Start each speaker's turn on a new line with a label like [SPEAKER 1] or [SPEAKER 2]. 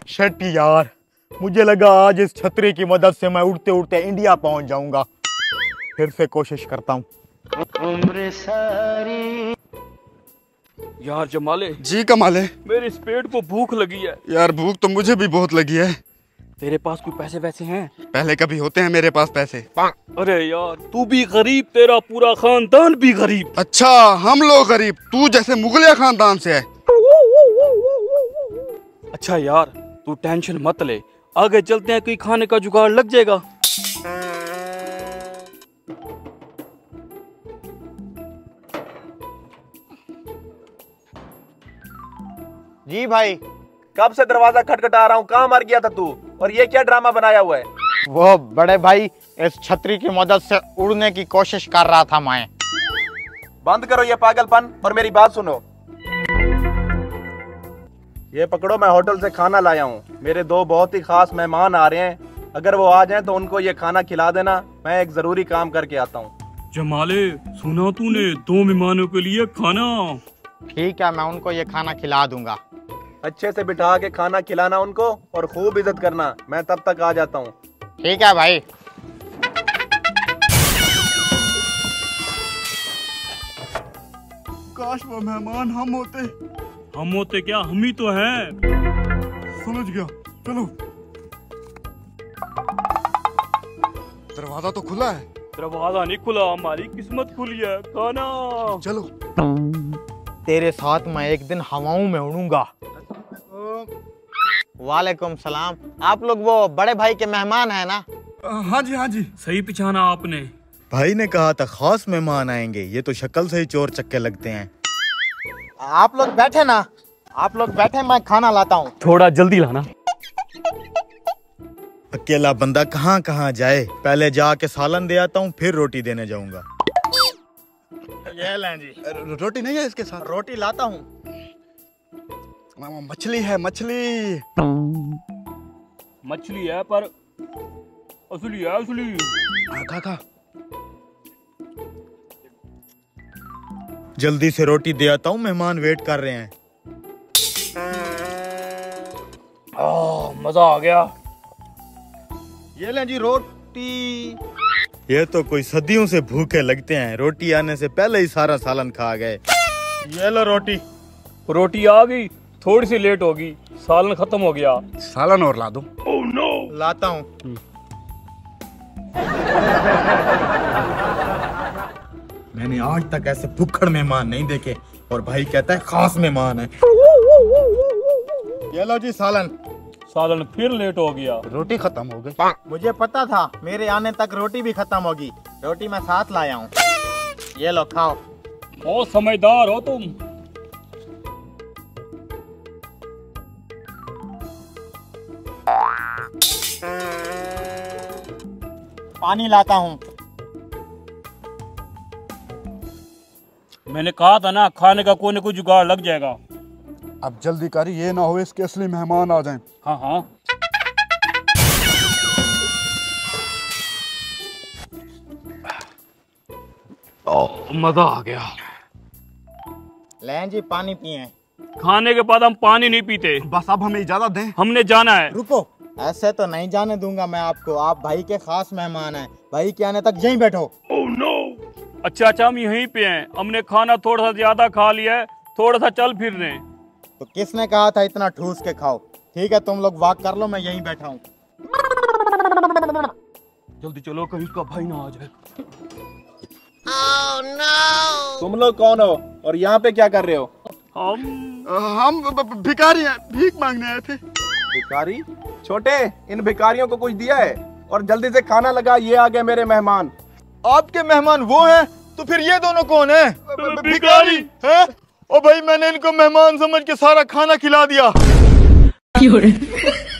[SPEAKER 1] शेट्टी यार, मुझे लगा आज इस छतरी की मदद से मैं उड़ते उड़ते इंडिया पहुंच जाऊंगा। फिर से कोशिश करता हूँ।
[SPEAKER 2] उम्र सारी।
[SPEAKER 3] यार जमाले।
[SPEAKER 4] जी कमाले।
[SPEAKER 3] मेरे इस पेट को भूख लगी है।
[SPEAKER 4] यार भूख तो मुझे भी बहुत लगी है।
[SPEAKER 3] तेरे पास कोई पैसे वैसे हैं?
[SPEAKER 4] पहले कभी होते हैं मेरे पास पैसे।
[SPEAKER 3] अरे यार तू भी गरीब, तेरा पूरा खानदान भी गरीब।
[SPEAKER 4] अच्छा हम लोग गरीब, तू जैसे मुगलिया खानदान से है।
[SPEAKER 3] अच्छा यार तू टेंशन मत ले, आगे चलते हैं, कोई खाने का जुगाड़ लग जाएगा।
[SPEAKER 1] जी भाई।
[SPEAKER 5] कब से दरवाजा खटखटा रहा हूँ, कहाँ मर गया था तू? और ये क्या ड्रामा बनाया हुआ है?
[SPEAKER 1] वो बड़े भाई, इस छतरी की मदद से उड़ने की कोशिश कर रहा था मैं।
[SPEAKER 5] बंद करो ये पागलपन और मेरी बात सुनो। ये पकड़ो, मैं होटल से खाना लाया हूँ। मेरे दो बहुत ही खास मेहमान आ रहे हैं, अगर वो आ जाएं तो उनको ये खाना खिला देना। मैं एक जरूरी काम करके आता हूँ।
[SPEAKER 3] जमाले सुना तूने, 2 मेहमानों के लिए खाना।
[SPEAKER 1] ठीक है, मैं उनको ये खाना खिला दूंगा।
[SPEAKER 5] अच्छे से बिठा के खाना खिलाना उनको और खूब इज्जत करना। मैं तब तक आ जाता हूँ।
[SPEAKER 1] ठीक है भाई।
[SPEAKER 4] काश वो मेहमान हम होते।
[SPEAKER 3] हम होते क्या, हम ही तो हैं।
[SPEAKER 4] समझ गया, चलो। दरवाजा तो खुला है।
[SPEAKER 3] दरवाजा नहीं खुला, हमारी किस्मत खुली है। खाना
[SPEAKER 4] चलो।
[SPEAKER 1] तेरे साथ मैं एक दिन हवाओं में उड़ूंगा। वालेकुम सलाम। आप लोग वो बड़े भाई के मेहमान हैं ना?
[SPEAKER 4] हाँ जी हाँ जी।
[SPEAKER 3] सही पहचाना आपने।
[SPEAKER 1] भाई ने कहा था खास मेहमान आएंगे, ये तो शक्ल से ही चोर चक्के लगते हैं। आप लोग बैठे ना, आप लोग बैठे, मैं खाना लाता हूँ।
[SPEAKER 3] थोड़ा जल्दी लाना।
[SPEAKER 1] अकेला बंदा कहाँ कहाँ जाए, पहले जाके सालन दे आता हूँ, फिर रोटी देने जाऊंगा। ये लें जी।
[SPEAKER 4] रोटी नहीं है इसके साथ?
[SPEAKER 1] रोटी लाता हूँ।
[SPEAKER 4] मछली है, मछली।
[SPEAKER 3] मछली है पर असली है, असली।
[SPEAKER 4] खा खा।
[SPEAKER 1] जल्दी से रोटी दे आता हूँ, मेहमान वेट कर रहे हैं।
[SPEAKER 3] मजा आ गया।
[SPEAKER 1] ये लें जी रोटी। ये तो कोई सदियों से भूखे लगते हैं, रोटी आने से पहले ही सारा सालन खा गए। ये लो रोटी।
[SPEAKER 3] रोटी आ गई, थोड़ी सी लेट होगी, सालन खत्म हो गया।
[SPEAKER 4] सालन और ला दो।
[SPEAKER 3] Oh no.
[SPEAKER 1] लाता हूँ। मैंने आज तक ऐसे भुक्खड़ मेहमान नहीं देखे, और भाई कहता है खास मेहमान है। ये लो जी सालन।
[SPEAKER 3] सालन फिर लेट हो गया।
[SPEAKER 4] रोटी खत्म हो गई।
[SPEAKER 1] मुझे पता था मेरे आने तक रोटी भी खत्म होगी, रोटी मैं साथ लाया हूँ। ये लो खाओ।
[SPEAKER 3] बहुत समझदार हो तुम।
[SPEAKER 1] पानी लाता हूँ।
[SPEAKER 3] मैंने कहा था ना, खाने का कोई न कोई जुगाड़ लग जाएगा।
[SPEAKER 4] अब जल्दी कर, ये ना हो इसके असली मेहमान आ जाएं।
[SPEAKER 3] हाँ हाँ। मजा आ गया।
[SPEAKER 1] लें जी पानी पिए।
[SPEAKER 3] खाने के बाद हम पानी नहीं पीते।
[SPEAKER 4] बस अब हमें इजाजत दें।
[SPEAKER 3] हमने जाना है।
[SPEAKER 1] रुको, ऐसे तो नहीं जाने दूंगा मैं आपको। आप भाई के खास मेहमान हैं, भाई के आने तक यहीं बैठो।
[SPEAKER 3] Oh no. अच्छा हम यहीं पे हैं। हमने खाना थोड़ा सा ज्यादा खा लिया है, थोड़ा सा चल फिर रहे हैं।
[SPEAKER 1] तो किसने कहा था इतना ठूस के खाओ? ठीक है तुम लोग वॉक कर लो, मैं यहीं बैठा हूँ।
[SPEAKER 3] जल्दी चलो, कहीं उसका भाई ना आ जाए।
[SPEAKER 5] Oh, no! तुम लोग कौन हो और यहाँ पे क्या कर रहे हो?
[SPEAKER 4] हम भिखारी हैं, भीख मांगने आए थे।
[SPEAKER 5] भिखारी? छोटे, इन भिखारियों को कुछ दिया है? और जल्दी से खाना लगा, ये आ गए मेरे मेहमान।
[SPEAKER 1] आपके मेहमान वो हैं? तो फिर ये दोनों कौन है?
[SPEAKER 4] भिखारी हैं?
[SPEAKER 1] ओ भाई मैंने इनको मेहमान समझ के सारा खाना खिला दिया।